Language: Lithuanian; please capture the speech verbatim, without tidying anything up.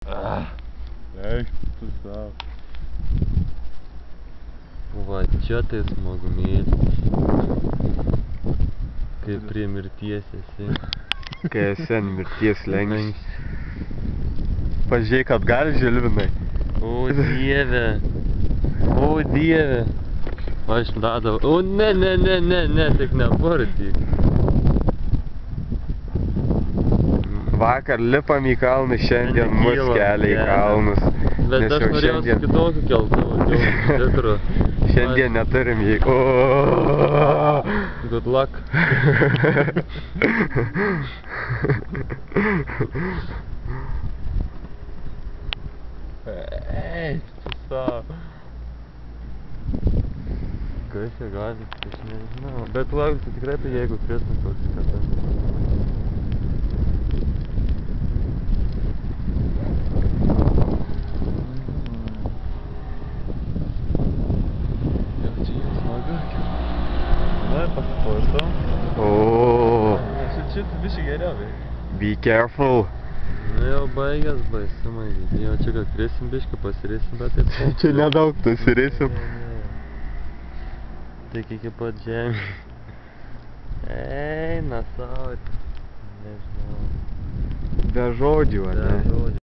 Eik, tu savo. Va, čia tai smagumėlis. Kai prie mirties esi. Kai esi ant mirties slenksčio. Pažiūrėk atgal, Žilvinai. O Dieve. O Dieve. Aš dadau. O ne, ne, ne, ne, ne, tik nepartyk. Vakar lipam į kalnus, šiandien mus kelia į kalnus. Bet aš norėjau su kitokiu keltuvu, Tatru. Šiandien neturim jį. Good luck. Ei, tu savo. Kas čia gali, aš nežinau. Bet lauk, tai tikrai tai jeigu kristum tokį kada. Pasipuoštam. Ooo. Čia biškai geriau, vei. Be careful. Nu jau baigęs baisumai. Jau čia gal krisim biškai, pasirisim, bet taip. Čia nedaug, pasirisim. Tik iki pat žemė. Eina sau. Nežinau. Be žodžių, ar ne? Be žodžių.